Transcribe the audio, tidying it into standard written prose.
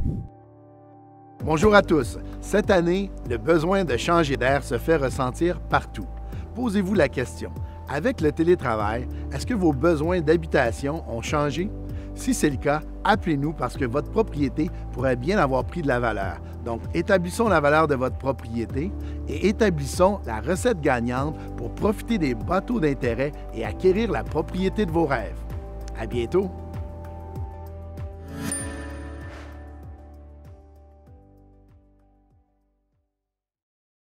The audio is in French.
Bonjour à tous. Cette année, le besoin de changer d'air se fait ressentir partout. Posez-vous la question, avec le télétravail, est-ce que vos besoins d'habitation ont changé? Si c'est le cas, appelez-nous parce que votre propriété pourrait bien avoir pris de la valeur. Donc, établissons la valeur de votre propriété et établissons la recette gagnante pour profiter des bas taux d'intérêt et acquérir la propriété de vos rêves. À bientôt!